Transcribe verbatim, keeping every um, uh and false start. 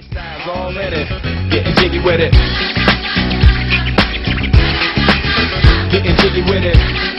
Styles all in it, getting jiggy with it, getting jiggy with it.